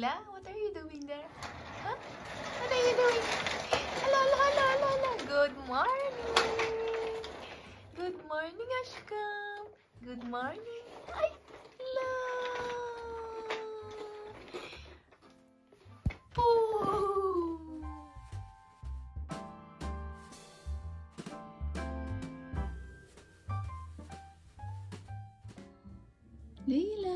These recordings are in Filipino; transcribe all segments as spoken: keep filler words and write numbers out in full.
Layla, what are you doing there? Huh? What are you doing? Hello, hello, hello, hello, hello. Good morning. Good morning, Ashkam. Good morning. Ay, hello. Oh. Layla.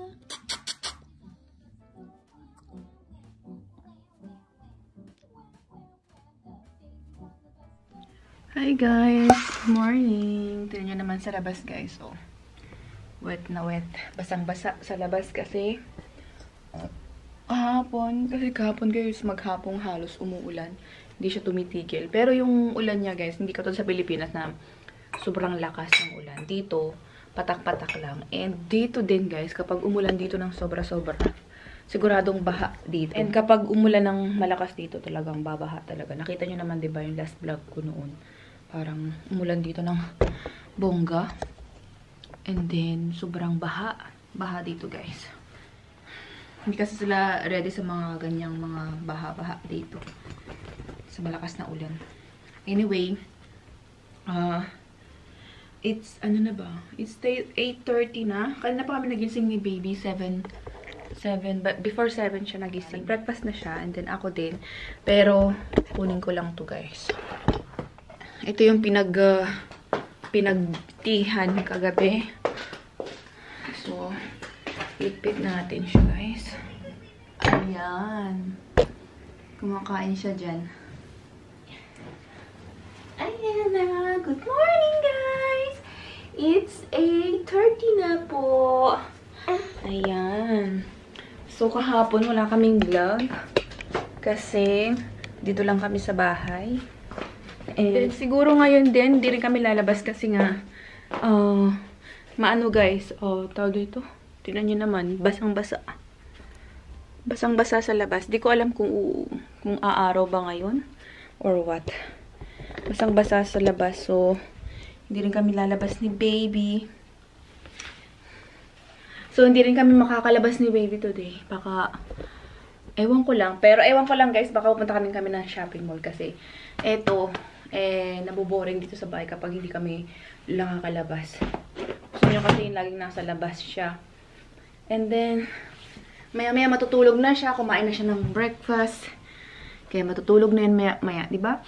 Hi guys, good morning. Tignan nyo naman sa labas guys. Oh, wet na wet. Basang-basa sa labas kasi kahapon, kasi kahapon guys, maghapong halos umuulan. Hindi siya tumitigil. Pero yung ulan niya guys, hindi katulad sa Pilipinas na sobrang lakas ng ulan. Dito, patak-patak lang. And dito din guys, kapag umulan dito ng sobra-sobra, siguradong baha dito. And kapag umulan ng malakas dito, talagang babaha talaga. Nakita nyo naman diba yung last vlog ko noon. Parang umulan dito ng bongga. And then, sobrang baha. Baha dito, guys. Hindi kasi sila ready sa mga ganyang mga baha-baha dito. Sa malakas na ulan. Anyway, uh, it's, ano na ba? It's eight thirty na. Kanina pa kami nagising ni baby, seven, seven, but before seven siya nagising. Breakfast na siya, and then ako din. Pero, kunin ko lang to guys. Ito yung pinag uh, pinagtihan kagabi. So, ipit natin siya, guys. Ayan. Kumakain siya dyan. Ayan na. Good morning, guys! It's eight thirty na po. Ayan. So, kahapon wala kaming vlog. Kasi, dito lang kami sa bahay. And siguro ngayon din, hindi rin kami lalabas kasi nga, uh, maano guys, oh, tawag dito. Tignan nyo naman, basang-basa. Basang-basa sa labas. Di ko alam kung, kung aaraw ba ngayon or what. Basang-basa sa labas, so, hindi rin kami lalabas ni baby. So, hindi rin kami makakalabas ni baby today. Baka, ewan ko lang. Pero, ewan ko lang guys, baka pupunta kami kami ng shopping mall kasi, eto, eh, naboboring dito sa bahay kapag hindi kami nakakalabas. Gusto nyo kasi yung laging nasa labas siya. And then, maya-maya matutulog na siya. Kumain na siya ng breakfast. Kaya matutulog na yun maya-maya, diba?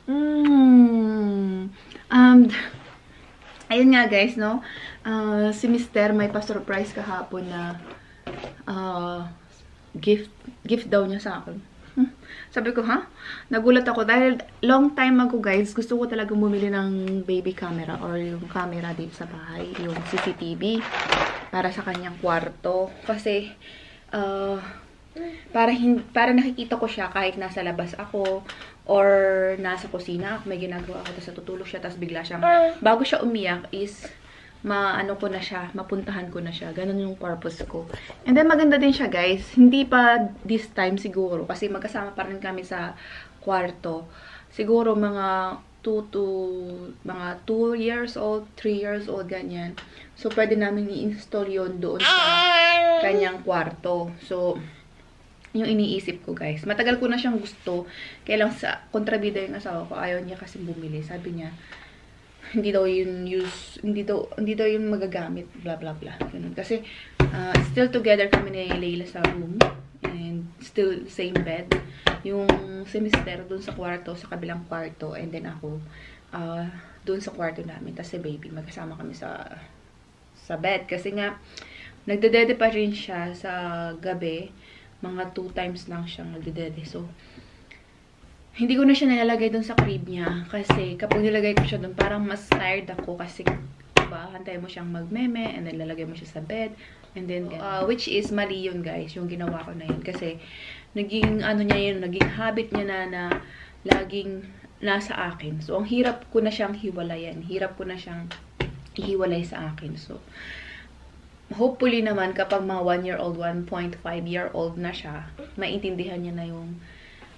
Mm. Um, ayun nga guys, no? Uh, si Mister may pa-surprise kahapon na uh, gift, gift daw niya sa akin. Sabi ko, ha? Nagulat ako dahil long time ago guys, gusto ko talaga bumili ng baby camera or yung camera dito sa bahay, yung C C T V para sa kanyang kwarto. Kasi, uh, para, para nakikita ko siya kahit nasa labas ako or nasa kusina ako, may ginagawa ako, tapos natutulog siya, tapos bigla siyang, bago siya umiyak is, maano ko na siya, mapuntahan ko na siya. Ganun yung purpose ko. And then, maganda din siya, guys. Hindi pa this time siguro. Kasi magkasama pa rin kami sa kwarto. Siguro mga two to, mga two years old, three years old, ganyan. So, pwede namin i-install yun doon sa kanyang kwarto. So, yung iniisip ko, guys. Matagal ko na siyang gusto. Kaya lang sa kontrabida yung asawa ko, ayaw niya kasi bumili. Sabi niya, hindi daw yun use, hindi daw, hindi daw yun magagamit, blah, blah, blah. Ganun. Kasi, uh, still together kami ni Layla sa room. And still same bed. Yung si Mister dun sa kwarto, sa kabilang kwarto. And then ako, uh, dun sa kwarto namin. Tapos si baby, magkasama kami sa, sa bed. Kasi nga, nagdedede pa rin siya sa gabi. Mga two times lang siyang nagdedede. So, hindi ko na siya nilalagay dun sa crib niya. Kasi kapag nilagay ko siya dun, parang mas tired ako. Kasi, diba, hantay mo siyang magmeme. And then, lalagay mo siya sa bed. And then, uh, which is mali yun, guys. Yung ginawa ko na yun. Kasi, naging, ano niya yun, naging habit niya na, na laging nasa akin. So, ang hirap ko na siyang hiwalayan. Hirap ko na siyang ihiwalay sa akin. So, hopefully naman, kapag mga one year old, one point five year old na siya, maintindihan niya na yung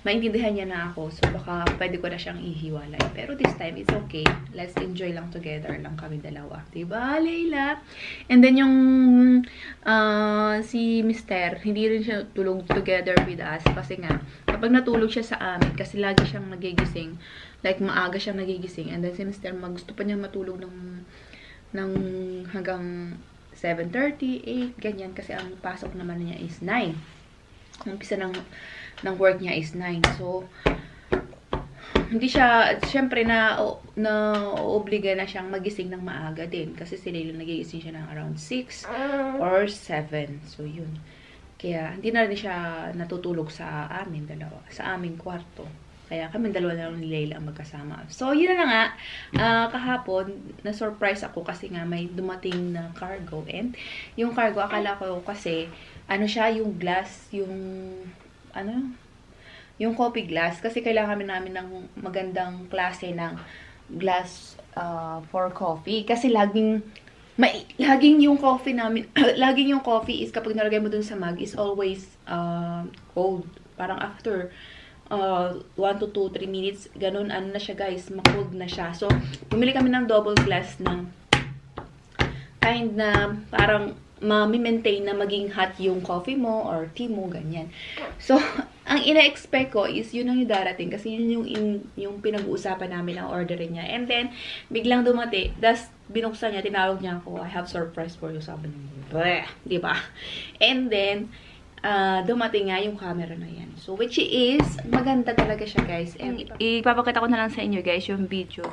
maintindihan niya na ako. So, baka pwede ko na siyang ihiwalay. Pero this time, it's okay. Let's enjoy lang together lang kami dalawa. Diba, Layla? And then, yung uh, si Mister, hindi rin siya tulog together with us. Kasi nga, kapag natulog siya sa amin, kasi lagi siyang nagigising, like maaga siyang nagigising. And then, si Mister, gusto pa niya matulog ng, ng hanggang seven thirty, eight, ganyan. Kasi ang pasok naman niya is nine. Ang umpisa ng ng work niya is nine. So, hindi siya, syempre na, na obliga na siyang magising ng maaga din. Kasi si Layla nagigising siya ng around six or seven. So, yun. Kaya, hindi na rin siya natutulog sa amin dalawa. Sa aming kwarto. Kaya kami dalawa na lang ni Layla ang magkasama. So, yun na nga. Uh, kahapon, na-surprise ako kasi nga may dumating na cargo. And, yung cargo, akala ko kasi, ano siya, yung glass, yung ano, yung coffee glass. Kasi kailangan namin ng magandang klase ng glass uh, for coffee. Kasi laging, may, laging yung coffee namin, laging yung coffee is kapag nalagay mo dun sa mug is always uh, cold. Parang after uh, one to two, three minutes, ganun, ano na siya guys, ma-cold na siya. So, bumili kami ng double glass ng kind na parang ma-maintain na maging hot yung coffee mo or tea mo, ganyan. So, ang ina-expect ko is yun ang yung darating kasi yun yung, in, yung pinag-uusapan namin ang orderin niya. And then, biglang dumati, das binuksan niya, tinawag niya ako, I have surprise for you, sabi niya. Diba? And then, uh, dumating nga yung camera na yan. So, which is, maganda talaga siya, guys. And ipapakita ko na lang sa inyo, guys, yung video.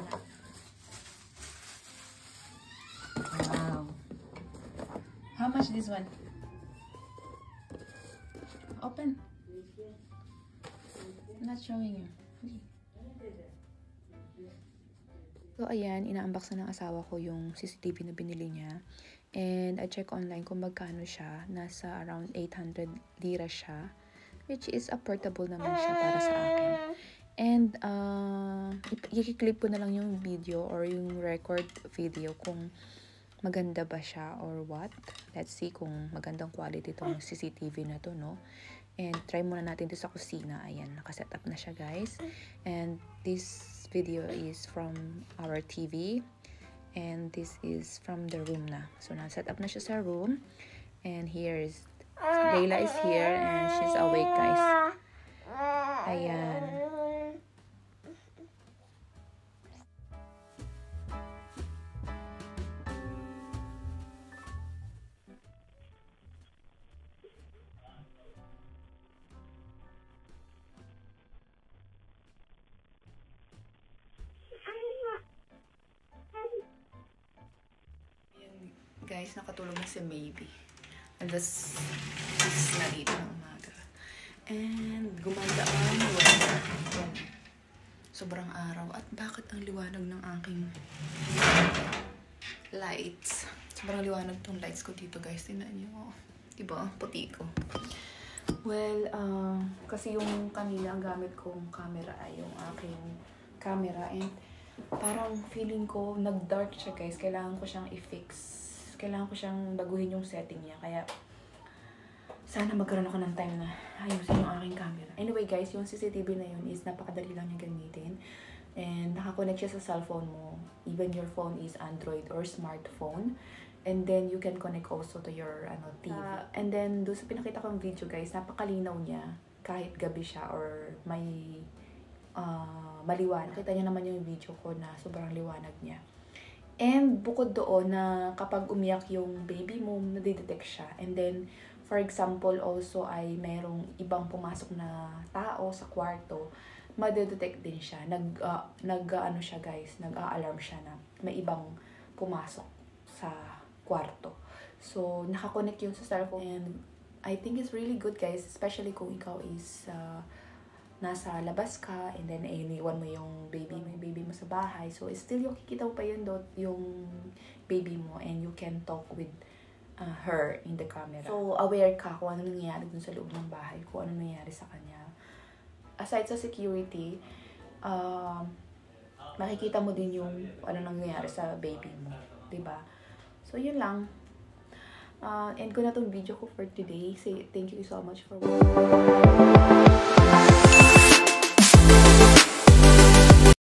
How much this one? Open. I'm not showing you. So, ayan, ina-unbox na ng asawa ko yung C C T V na binili niya. And I check online kung magkano siya. Nasa around eight hundred lira siya. Which is affordable naman siya para sa akin. And, uh, i-clip ko na lang yung video or yung record video kung maganda ba siya or what. Let's see kung magandang quality itong C C T V na to, no? And try muna natin ito sa kusina. Ayan, nakaset up na siya, guys. And this video is from our T V. And this is from the room na. So, nakaset up na siya sa room. And here is, Layla is here and she's awake, guys. Ayan. Guys, nakatulog na si Maybe. Alas six na dito ng umaga. And gumanda ang weather. Sobrang araw. At bakit ang liwanag ng aking lights? Sobrang liwanag tong lights ko dito, guys. Tingnan niyo. Oh, diba? Puti ko. Well, uh, kasi yung kanina ang gamit kong camera ay yung aking camera. And parang feeling ko nag-dark siya, guys. Kailangan ko siyang i-fix. Kailangan ko siyang baguhin yung setting niya. Kaya, sana magkaroon ako ng time na ayusin yung aking camera. Anyway, guys, yung C C T V na yun is napakadali lang niya gamitin. And nakakonect siya sa cellphone mo. Even your phone is Android or smartphone. And then, you can connect also to your ano, T V. Uh, and then, doon sa pinakita kong video, guys, napakalinaw niya. Kahit gabi siya or may uh, maliwanag. Kita niya naman yung video ko na sobrang liwanag niya. And bukod doon na kapag umiyak yung baby mo, nadidetect siya. And then, for example, also ay mayroong ibang pumasok na tao sa kwarto, madidetect din siya. Nag, uh, nag ano siya guys, nag-a-alarm siya na may ibang pumasok sa kwarto. So, nakakonect yun sa cellphone. And I think it's really good, guys, especially kung ikaw is uh, nasa labas ka, and then eh, iniwan mo yung baby mo, yung baby mo sa bahay. So, still yung kikita mo pa yun doon, yung baby mo, and you can talk with uh, her in the camera. So, aware ka kung ano nangyayari dun sa loob ng bahay, kung ano nangyayari sa kanya. Aside sa security, uh, makikita mo din yung ano nangyayari sa baby mo. Diba? So, yun lang. Uh, end ko na tong video ko for today. Say thank you so much for watching.